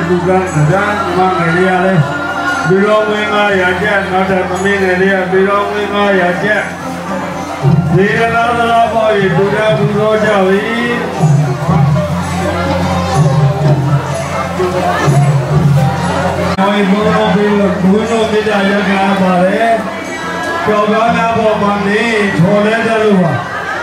လူကနာမငယ်လေးရလဲပြီးတော့ဝင်း900ကျက်နောက်တဲ့သမီးငယ်လေးကပြီးတော့ဝင်း900ကျက်ဒီရနာသာပေါ်ရီဒုရဘူးသောကြပြီဝိဘုရောပြီးတော့ဘုရောမေတ္တာရကပါတယ်ကြောက်ကားများပေါ်မှာနေထော်လဲကြလို့ပါ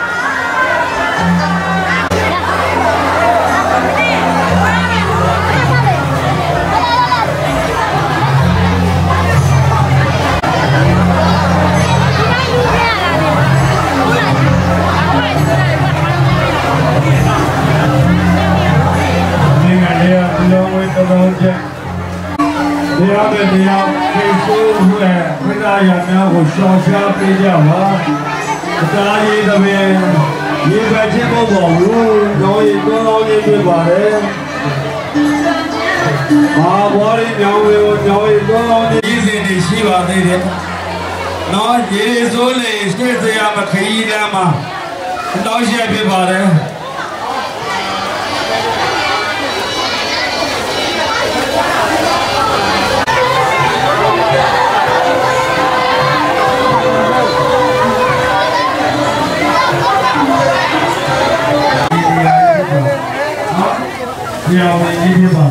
တရားပဲတရားဖေဆိုးဟဲ့ဝိဒါရများကိုရှောင်ရှားပေးကြပါတရားရည်တပင်ရေပဲချင်းဖို့ပေါ်ဘူးတော့ရေကောင်းလေးပြပါတယ်ဘာဘောရီညောင်းဝေကိုညောင်းရေကောင်းလေးရည်စင်နေရှိပါသေးတယ်နော်ရေဆိုးလေစိတ်စရာမခရီးလမ်းမှာတောင်းရှက်ဖြစ်ပါတယ်ဒီအောင်ကြီးဖြစ်ပါ